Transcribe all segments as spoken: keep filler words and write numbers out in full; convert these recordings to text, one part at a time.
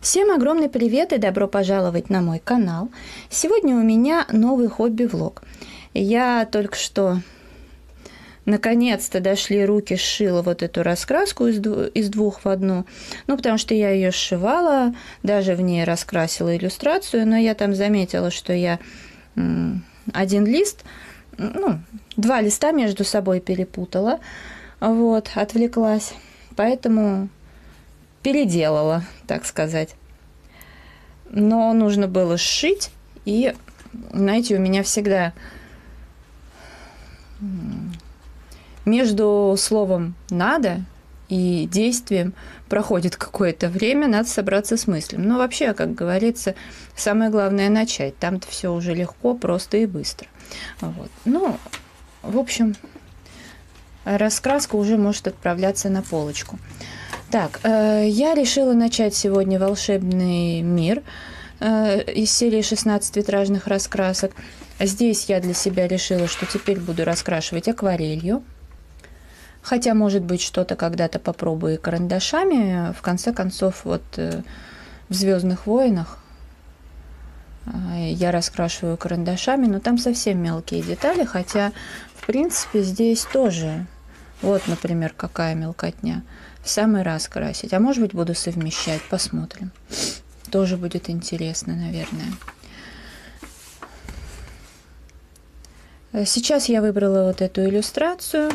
Всем огромный привет и добро пожаловать на мой канал. Сегодня у меня новый хобби-влог. Я только что наконец-то дошли руки, сшила вот эту раскраску из, дву из двух в одну. Ну, потому что я ее сшивала, даже в ней раскрасила иллюстрацию, но я там заметила, что я один лист, ну, два листа между собой перепутала, вот, отвлеклась, поэтому переделала, так сказать. Но нужно было сшить, и, знаете, у меня всегда между словом «надо» и действием проходит какое-то время, надо собраться с мыслями. Но вообще, как говорится, самое главное начать. Там-то все уже легко, просто и быстро. Вот. Ну, в общем, раскраска уже может отправляться на полочку. Так, э, я решила начать сегодня волшебный мир э, из серии шестнадцать витражных раскрасок. Здесь я для себя решила, что теперь буду раскрашивать акварелью. Хотя, может быть, что-то когда-то попробую и карандашами. В конце концов, вот э, в «Звездных войнах» э, я раскрашиваю карандашами, но там совсем мелкие детали, хотя, в принципе, здесь тоже. Вот, например, какая мелкотня. В самый раз красить. А может быть, буду совмещать. Посмотрим. Тоже будет интересно, наверное. Сейчас я выбрала вот эту иллюстрацию.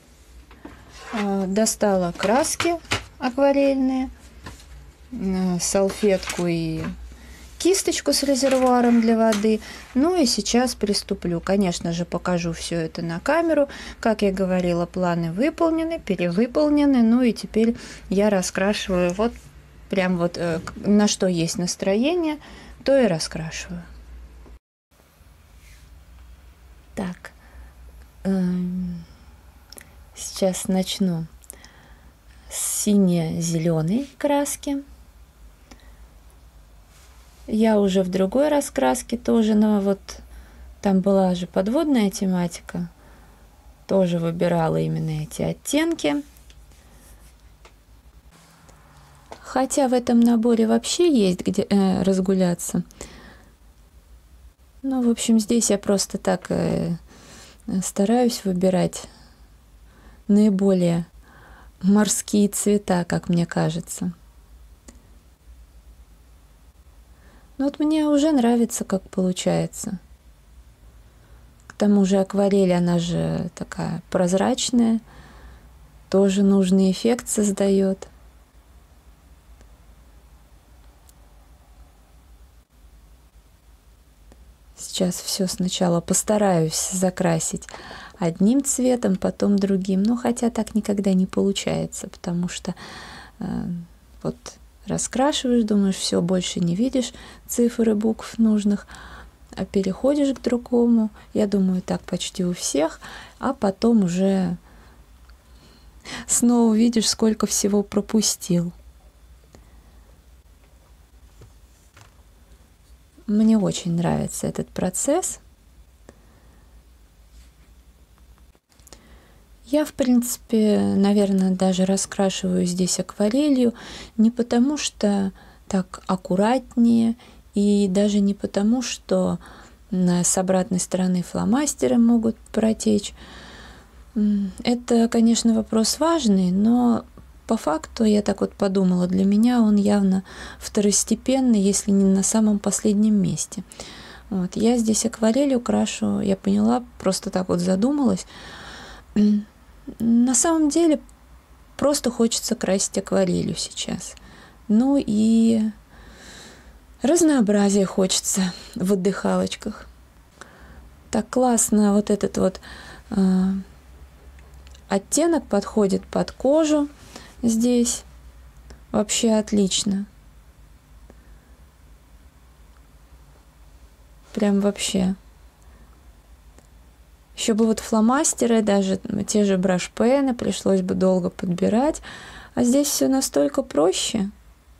Достала краски акварельные, салфетку и кисточку с резервуаром для воды. Ну и сейчас приступлю. Конечно же, покажу все это на камеру. Как я говорила, планы выполнены, перевыполнены. Ну и теперь я раскрашиваю вот прям вот э, на что есть настроение, то и раскрашиваю. Так, эм, сейчас начну с сине-зеленой краски. Я уже в другой раскраске тоже, но вот там была же подводная тематика, тоже выбирала именно эти оттенки. Хотя в этом наборе вообще есть где э, разгуляться. Ну, в общем, здесь я просто так э, стараюсь выбирать наиболее морские цвета, как мне кажется. Ну вот мне уже нравится, как получается. К тому же акварель, она же такая прозрачная, тоже нужный эффект создает. Сейчас все сначала постараюсь закрасить одним цветом, потом другим. Ну, хотя так никогда не получается, потому что э, вот раскрашиваешь, думаешь, все, больше не видишь цифр и букв нужных, а переходишь к другому. Я думаю, так почти у всех, а потом уже снова видишь, сколько всего пропустил. Мне очень нравится этот процесс. Я, в принципе, наверное, даже раскрашиваю здесь акварелью не потому, что так аккуратнее, и даже не потому, что с обратной стороны фломастеры могут протечь. Это, конечно, вопрос важный, но по факту, я так вот подумала, для меня он явно второстепенный, если не на самом последнем месте. Вот. Я здесь акварелью крашу, я поняла, просто так вот задумалась. На самом деле просто хочется красить акварелью сейчас. Ну и разнообразие хочется в отдыхалочках. Так классно вот этот вот э, оттенок подходит под кожу здесь. Вообще отлично. Прям вообще. Еще бы вот фломастеры, даже те же брашпены, пришлось бы долго подбирать. А здесь все настолько проще.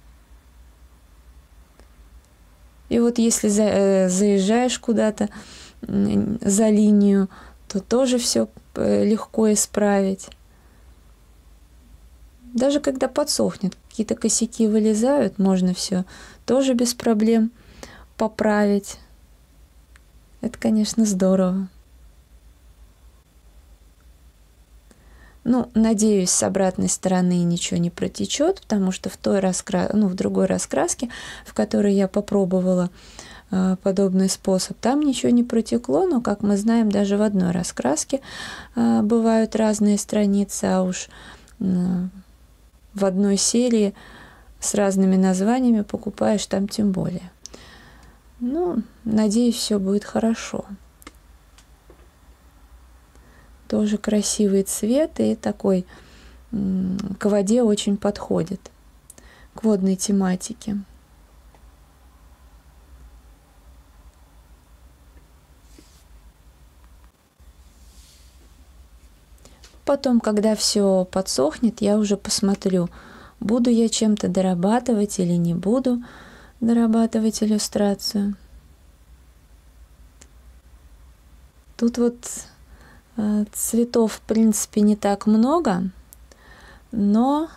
И вот если за, э, заезжаешь куда-то э, за линию, то тоже все легко исправить. Даже когда подсохнет, какие-то косяки вылезают, можно все тоже без проблем поправить. Это, конечно, здорово. Ну, надеюсь, с обратной стороны ничего не протечет, потому что в той раскра... ну, в другой раскраске, в которой я попробовала э, подобный способ, там ничего не протекло, но, как мы знаем, даже в одной раскраске э, бывают разные страницы, а уж э, в одной серии с разными названиями покупаешь, там тем более. Ну, надеюсь, все будет хорошо. Тоже красивый цвет и такой к воде очень подходит, к водной тематике. Потом, когда все подсохнет, я уже посмотрю, буду я чем-то дорабатывать или не буду дорабатывать иллюстрацию. Тут вот цветов, в принципе, не так много, но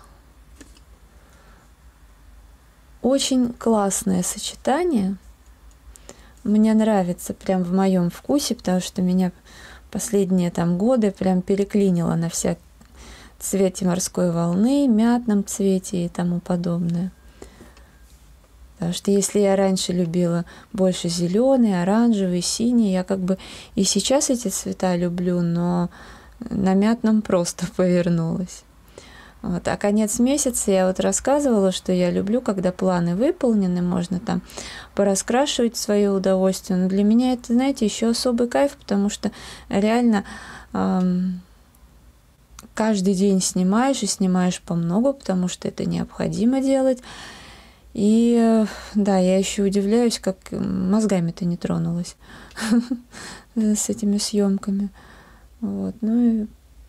очень классное сочетание. Мне нравится прям в моем вкусе, потому что меня последние там годы прям переклинило на вся цвете морской волны, мятном цвете и тому подобное. Потому что если я раньше любила больше зеленый, оранжевый, синий, я как бы и сейчас эти цвета люблю, но на мятном просто повернулась. Вот. А конец месяца я вот рассказывала, что я люблю, когда планы выполнены, можно там пораскрашивать в свое удовольствие. Но для меня это, знаете, еще особый кайф, потому что реально эм, каждый день снимаешь и снимаешь по много, потому что это необходимо делать. И да, я еще удивляюсь, как мозгами-то не тронулась с этими съемками. Вот. Ну,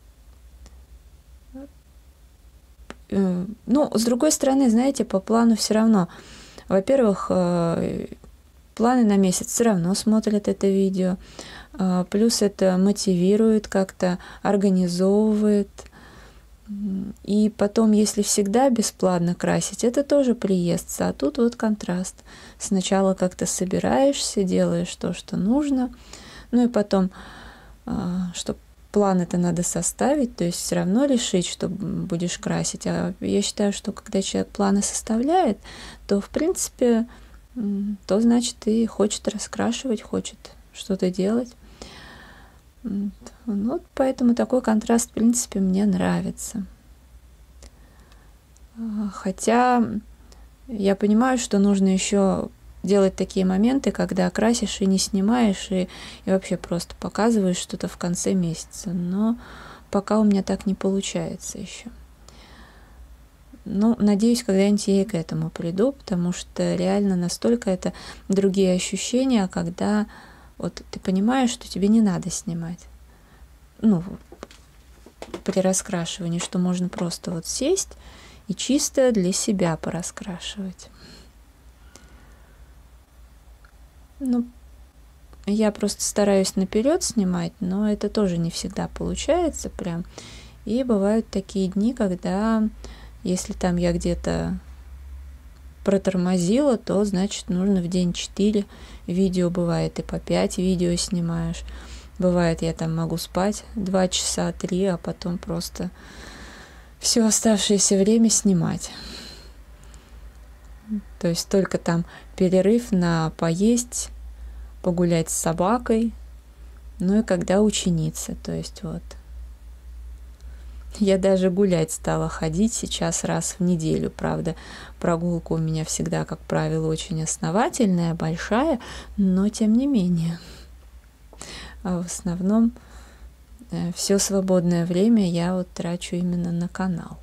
и, ну, с другой стороны, знаете, по плану все равно. Во-первых, планы на месяц все равно смотрят это видео. Плюс это мотивирует, как-то организовывает. И потом, если всегда бесплатно красить, это тоже приестся. А тут вот контраст. Сначала как-то собираешься, делаешь то, что нужно. Ну и потом, чтобы план это надо составить, то есть все равно решить, что будешь красить. А я считаю, что когда человек планы составляет, то, в принципе, то значит и хочет раскрашивать, хочет что-то делать. Ну, поэтому такой контраст, в принципе, мне нравится. Хотя я понимаю, что нужно еще делать такие моменты, когда красишь и не снимаешь, и, и вообще просто показываешь что-то в конце месяца. Но пока у меня так не получается еще. Ну, надеюсь, когда-нибудь я и к этому приду, потому что реально настолько это другие ощущения, когда вот ты понимаешь, что тебе не надо снимать. Ну, при раскрашивании, что можно просто вот сесть и чисто для себя пораскрашивать. Ну, я просто стараюсь наперед снимать, но это тоже не всегда получается прям. И бывают такие дни, когда, если там я где-то протормозила, то, значит, нужно в день четыре видео, бывает и по пять видео снимаешь. Бывает, я там могу спать два часа, три, а потом просто все оставшееся время снимать. То есть только там перерыв на поесть, погулять с собакой, ну и когда ученица. То есть вот. Я даже гулять стала ходить сейчас раз в неделю. Правда, прогулка у меня всегда, как правило, очень основательная, большая, но тем не менее. А в основном все свободное время я вот трачу именно на канал.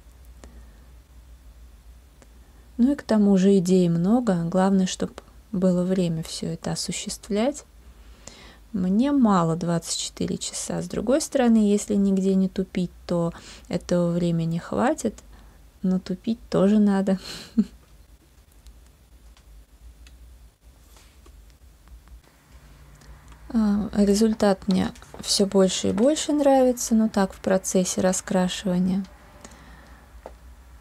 Ну и к тому же идей много. Главное, чтобы было время все это осуществлять. Мне мало двадцать четыре часа. С другой стороны, если нигде не тупить, то этого времени хватит. Но тупить тоже надо. Результат мне все больше и больше нравится, но так в процессе раскрашивания.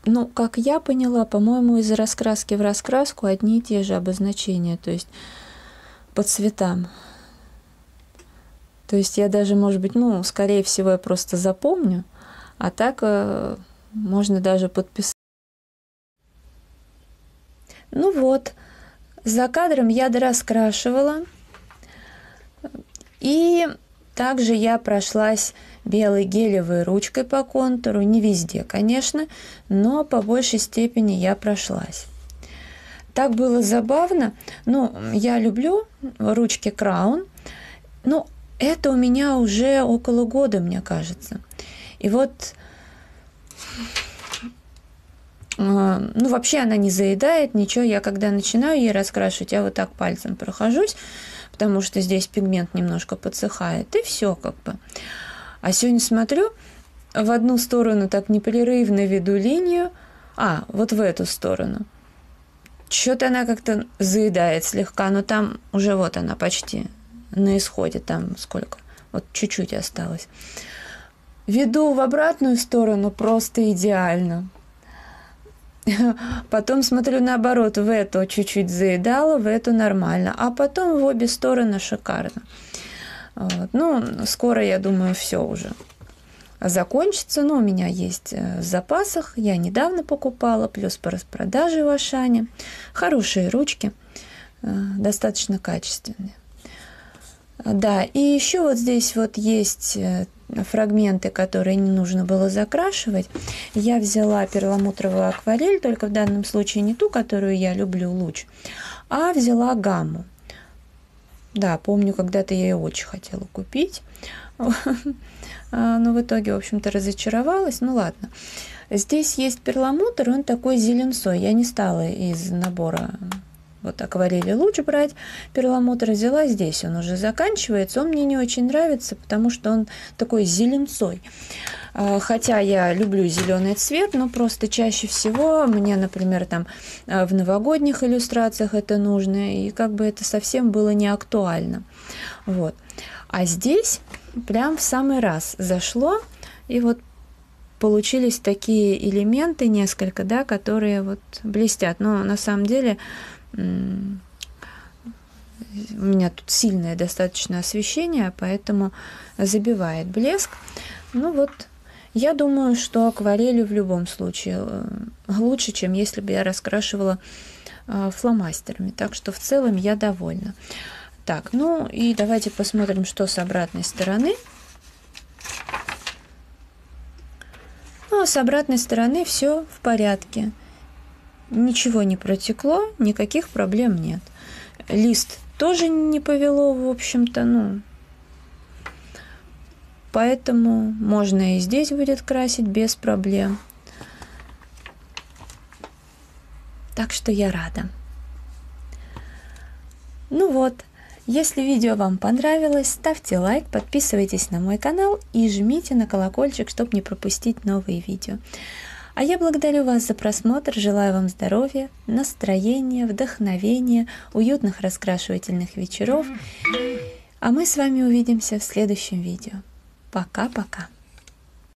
ну, как я поняла, по-моему, из раскраски в раскраску одни и те же обозначения, то есть по цветам. То есть я даже, может быть, ну, скорее всего, я просто запомню, а так э, можно даже подписать. Ну вот, за кадром я дораскрашивала, и также я прошлась белой гелевой ручкой по контуру, не везде, конечно, но по большей степени я прошлась. Так было забавно. Ну, я люблю ручки Краун, но это у меня уже около года, мне кажется. И вот, ну, вообще она не заедает, ничего. Я когда начинаю ей раскрашивать, я вот так пальцем прохожусь, потому что здесь пигмент немножко подсыхает, и все как бы. А сегодня смотрю, в одну сторону так непрерывно веду линию, а, вот в эту сторону. Что-то она как-то заедает слегка, но там уже вот она почти на исходе, там сколько, вот чуть-чуть осталось. Веду в обратную сторону просто идеально. Потом смотрю наоборот, в эту чуть-чуть заедала, в эту нормально, а потом в обе стороны шикарно. Вот. Ну, скоро, я думаю, все уже закончится. Но у меня есть в запасах. Я недавно покупала, плюс по распродаже в Ашане. Хорошие ручки, достаточно качественные. Да, и еще вот здесь вот есть фрагменты, которые не нужно было закрашивать. Я взяла перламутровую акварель, только в данном случае не ту, которую я люблю, луч, а взяла гамму. Да, помню, когда-то я ее очень хотела купить, но в итоге, в общем-то, разочаровалась. Ну ладно. Здесь есть перламутр, он такой зеленцой. Я не стала из набора вот акварели луч брать перламутр, взяла здесь. Он уже заканчивается. Он мне не очень нравится, потому что он такой зеленцой. Хотя я люблю зеленый цвет, но просто чаще всего мне, например, там в новогодних иллюстрациях это нужно, и как бы это совсем было не актуально. Вот. А здесь прям в самый раз зашло, и вот получились такие элементы несколько, да, которые вот блестят. Но на самом деле у меня тут сильное достаточно освещение, поэтому забивает блеск. Ну вот, я думаю, что акварелью в любом случае лучше, чем если бы я раскрашивала фломастерами. Так что в целом я довольна. Так, ну и давайте посмотрим, что с обратной стороны. Ну, а с обратной стороны все в порядке. Ничего не протекло, никаких проблем нет. Лист тоже не повело, в общем-то, ну... Поэтому можно и здесь будет красить без проблем. Так что я рада. Ну вот, если видео вам понравилось, ставьте лайк, подписывайтесь на мой канал и жмите на колокольчик, чтобы не пропустить новые видео. А я благодарю вас за просмотр, желаю вам здоровья, настроения, вдохновения, уютных раскрашивательных вечеров. А мы с вами увидимся в следующем видео. Пока-пока.